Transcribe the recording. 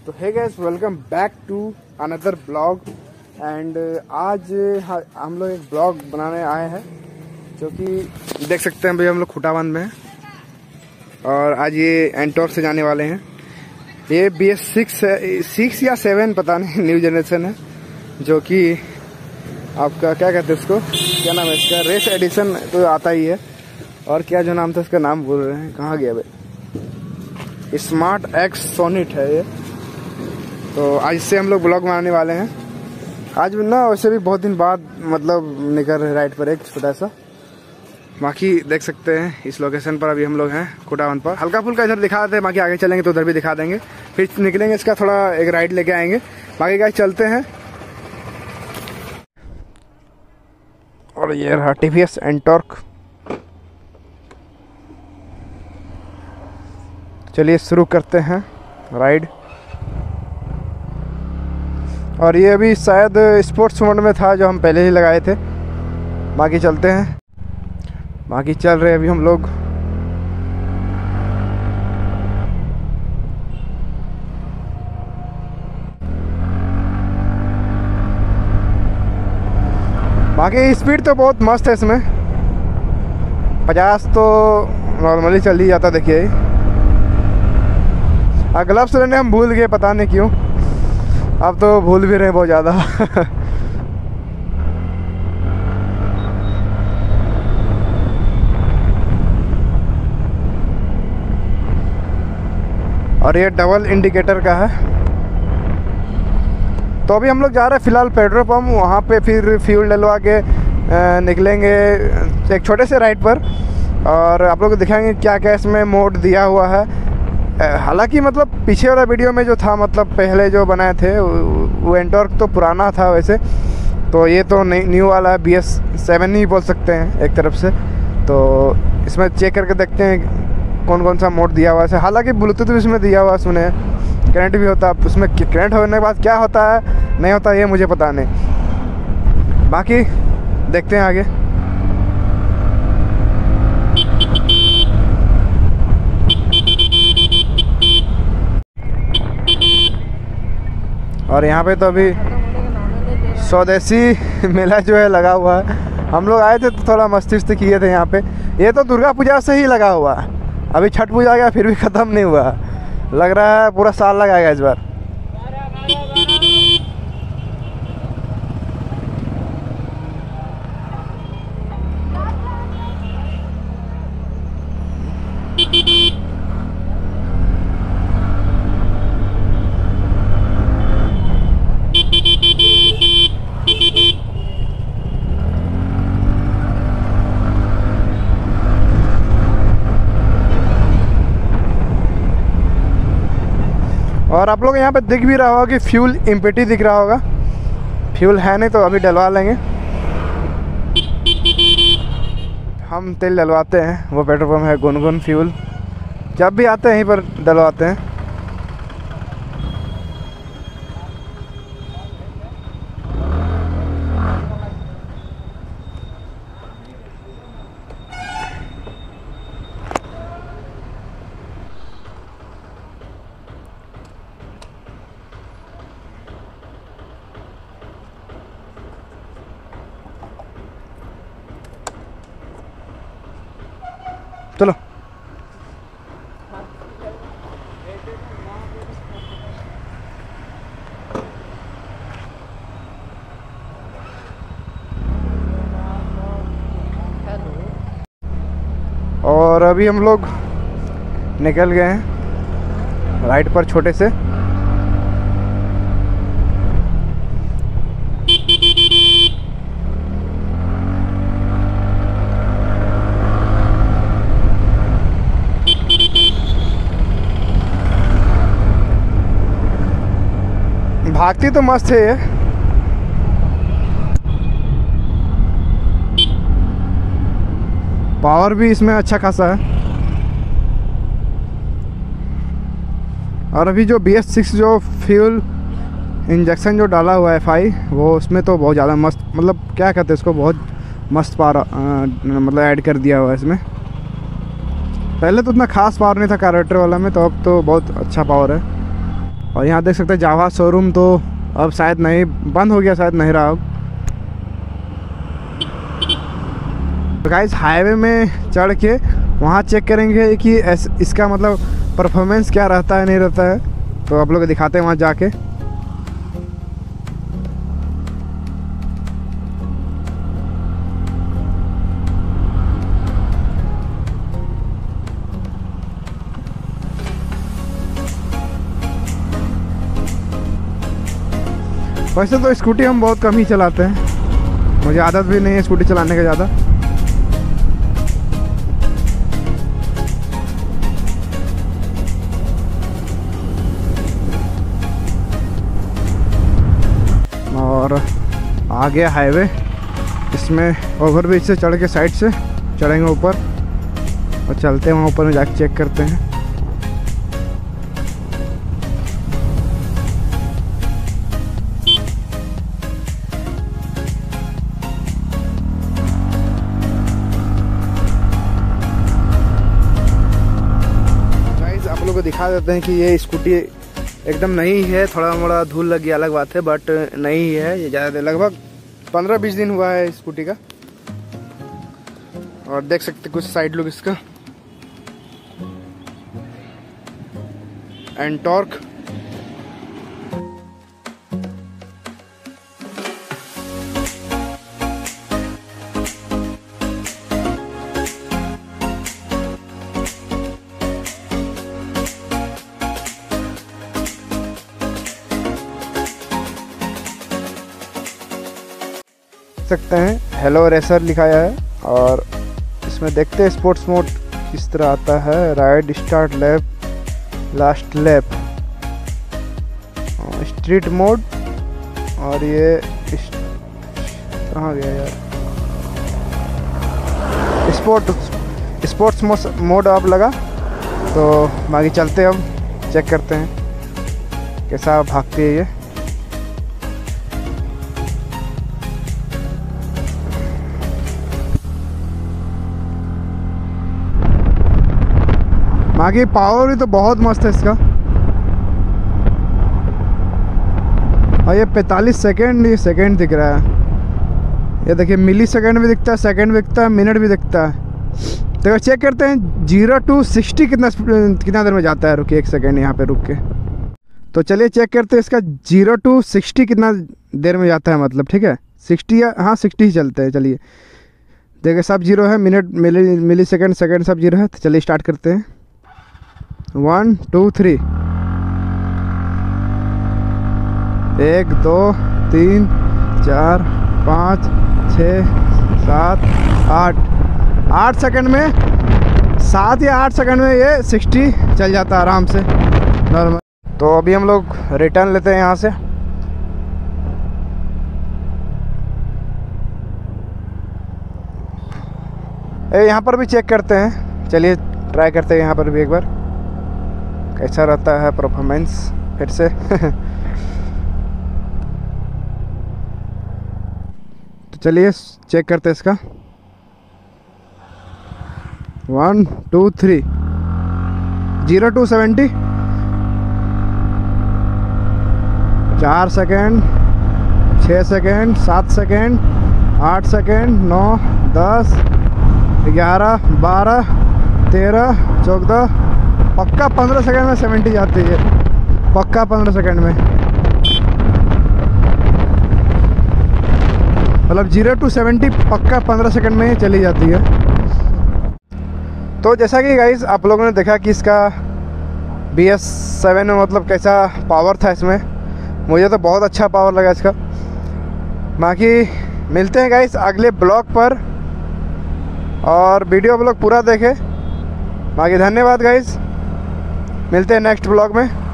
तो hey guys, welcome back to another blog. And आज हम लोग एक ब्लॉग बनाने आए हैं, जो कि देख सकते हैं भाई हम लोग खुटावन में हैं और आज ये एंटॉर्क से जाने वाले हैं। ये BS6 या 7 पता नहीं, न्यू जनरेशन है, जो कि आपका क्या कहते हैं उसको, क्या नाम है इसका, रेस एडिशन तो आता ही है। और क्या जो नाम था उसका नाम बोल रहे हैं, कहाँ गया भाई, स्मार्ट एक्स सोनिट है ये। तो आज से हम लोग ब्लॉग बनाने वाले हैं। आज ना वैसे भी बहुत दिन बाद मतलब निकल रहे राइड पर एक छोटा सा। बाकी देख सकते हैं इस लोकेशन पर अभी हम लोग हैं खुटावन पर। हल्का फुल्का इधर दिखा देते हैं, बाकी आगे चलेंगे तो उधर भी दिखा देंगे, फिर निकलेंगे इसका थोड़ा एक राइड लेके आएंगे। बाकी गाइस चलते हैं। और ये रहा TVS एंटॉर्क। चलिए शुरू करते हैं राइड। और ये अभी शायद स्पोर्ट्स मोड में था जो हम पहले ही लगाए थे। बाकी चलते हैं, बाकी चल रहे अभी हम लोग। बाकी स्पीड तो बहुत मस्त है इसमें, 50 तो नॉर्मली चल ही जाता। देखिए ग्लव्स लेने हम भूल गए, पता नहीं क्यों, अब तो भूल भी रहे बहुत ज़्यादा। और ये डबल इंडिकेटर का है। तो अभी हम लोग जा रहे हैं फिलहाल पेट्रोल पंप, वहाँ पे फिर फ्यूल डलवा के निकलेंगे एक छोटे से राइड पर। और आप लोग को दिखाएंगे क्या क्या इसमें मोड दिया हुआ है। हालांकि मतलब पीछे वाला वीडियो में जो था, मतलब पहले जो बनाए थे वो एंटॉर्क तो पुराना था वैसे, तो ये तो न्यू वाला है, BS7 ही बोल सकते हैं एक तरफ से। तो इसमें चेक करके देखते हैं कौन कौन सा मोड दिया हुआ है। हालांकि ब्लूटूथ भी इसमें दिया हुआ है, सुने करंट भी होता है उसमें। करंट होने के बाद क्या होता है नहीं होता ये मुझे पता नहीं। बाकी देखते हैं आगे। और यहाँ पे तो अभी स्वदेशी मेला जो है लगा हुआ है। हम लोग आए थे तो थोड़ा मस्ती वस्ती किए थे यहाँ पे। ये तो दुर्गा पूजा से ही लगा हुआ है, अभी छठ पूजा गया फिर भी ख़त्म नहीं हुआ। लग रहा है पूरा साल लगाएगा इस बार। और आप लोग यहाँ पे दिख भी रहा होगा कि फ्यूल एम्प्टी दिख रहा होगा। फ्यूल है नहीं तो अभी डलवा लेंगे। हम तेल डलवाते हैं, वो पेट्रोल पंप है गुनगुन फ्यूल। जब भी आते हैं यहीं पर डलवाते हैं। चलो और अभी हम लोग निकल गए हैं राइड पर छोटे से। भागती तो मस्त है ये। पावर भी इसमें अच्छा खासा है। और अभी जो BS6 जो फ्यूल इंजेक्शन जो डाला हुआ है FI, वो उसमें तो बहुत ज़्यादा मस्त, मतलब क्या कहते हैं इसको, बहुत मस्त पावर मतलब ऐड कर दिया हुआ है इसमें। पहले तो उतना खास पावर नहीं था कार्बोरेटर वाला में, तो अब तो बहुत अच्छा पावर है। और यहाँ देख सकते हैं जावा शोरूम तो अब शायद नहीं, बंद हो गया, शायद नहीं रहा अब। तो गाइस हाईवे में चढ़ के वहाँ चेक करेंगे कि इसका मतलब परफॉर्मेंस क्या रहता है नहीं रहता है। तो आप लोग को दिखाते हैं वहाँ जाके। वैसे तो स्कूटी हम बहुत कम ही चलाते हैं, मुझे आदत भी नहीं है स्कूटी चलाने का ज़्यादा। और आगे हाईवे, इसमें ओवरब्रिज से चढ़ के साइड से चढ़ेंगे ऊपर और चलते हैं वहाँ ऊपर में जाके चेक करते हैं। गाइस आप लोगों को दिखा देते हैं कि ये स्कूटी एकदम नई है, थोड़ा मोड़ा धूल लगी अलग बात है, बट नई है ये ज़्यादा, लगभग 15-20 दिन हुआ है स्कूटी का। और देख सकते कुछ साइड लुक इसका, एंड टॉर्क। सकते हैं हेलो रेसर लिखाया है, और इसमें देखते हैं स्पोर्ट्स मोड किस तरह आता है। Ride, start lap, last lap, street mode, और ये कहाँ गया यार, स्पोर्ट्स मोड अब लगा। तो बाकी चलते हम चेक करते हैं कैसा भागती है ये। बाकी पावर भी तो बहुत मस्त है इसका। और ये 45 सेकेंड, ये सेकेंड दिख रहा है। ये देखिए मिली सेकेंड भी दिखता है, सेकेंड भी दिखता है, मिनट भी दिखता है। तो चेक करते हैं 0 to 60 कितना देर में जाता है। रुकिए एक सेकेंड यहाँ पे रुक के। तो चलिए चेक करते हैं इसका 0 to 60 कितना देर में जाता है, मतलब ठीक है 60 या हाँ 60 ही चलते हैं। चलिए देखिए सब जीरो है, मिनट मिली सेकेंड सब जीरो है। तो चलिए स्टार्ट करते हैं। 1 2 3, 1 2 3 4 5 6 7 8 सेकंड में, 7 या 8 सेकंड में ये 60 चल जाता है आराम से नॉर्मल। तो अभी हम लोग रिटर्न लेते हैं यहाँ से। यहाँ पर भी चेक करते हैं, चलिए ट्राई करते हैं यहाँ पर भी एक बार कैसा रहता है परफॉर्मेंस फिर से। तो चलिए चेक करते हैं इसका। 1 2 3, 0 to 70, 4 second, 6 second, 7 second, 8 second, 9 10 11 12 13 14, पक्का 15 सेकंड में 70 जाती है, पक्का 15 सेकंड में। मतलब 0 to 70 पक्का 15 सेकंड में ही चली जाती है। तो जैसा कि गाइस आप लोगों ने देखा कि इसका BS7 में मतलब कैसा पावर था इसमें, मुझे तो बहुत अच्छा पावर लगा इसका। बाकी मिलते हैं गाइस अगले ब्लॉग पर, और वीडियो आप लोग पूरा देखें। बाकी धन्यवाद गाइस, मिलते हैं नेक्स्ट ब्लॉग में।